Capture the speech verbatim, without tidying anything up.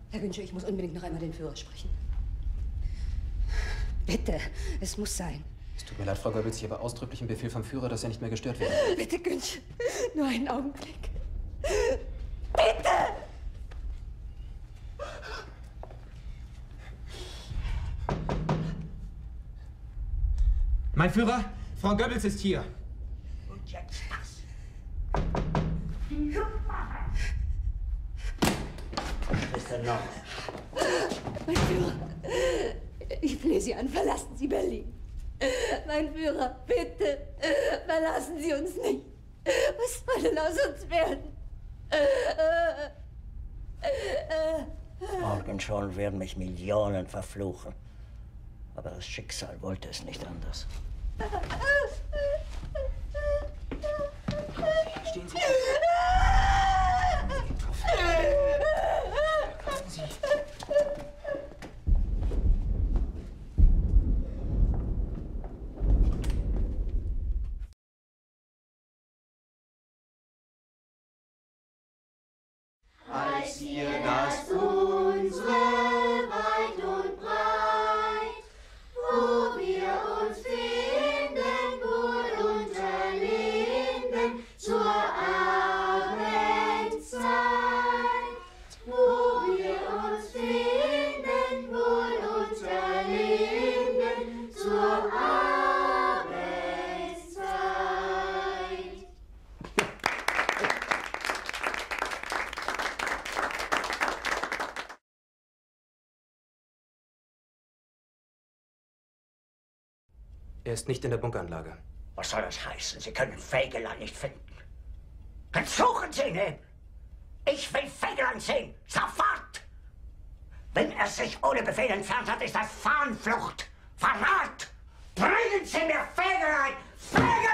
Herr Günsche, ich muss unbedingt noch einmal den Führer sprechen. Bitte, es muss sein. Es tut mir leid, Frau Goebbels, ich habe ausdrücklich einen Befehl vom Führer, dass er nicht mehr gestört wird. Bitte, Günsche, nur einen Augenblick. Bitte! Mein Führer, Frau Goebbels ist hier. Und jetzt das. Was ist denn noch? Mein Führer, ich flehe Sie an, verlassen Sie Berlin. Mein Führer, bitte, verlassen Sie uns nicht. Was soll denn aus uns werden? Morgen schon werden mich Millionen verfluchen. Aber das Schicksal wollte es nicht anders. Stehen Sie auf. Kommen Sie. Als wir das unsere weit und breit, wo wir uns finden, wohl unter Linden zur Abendzeit, wo wir uns finden, wohl unter Linden zur Abendzeit. Er ist nicht in der Bunkeranlage. Was soll das heißen? Sie können Fegelein nicht finden. Dann suchen Sie ihn hin! Ich will Fegelein sehen! Sofort! Wenn er sich ohne Befehl entfernt hat, ist das Fahnenflucht! Verrat! Bringen Sie mir Fegelein! Fegelein!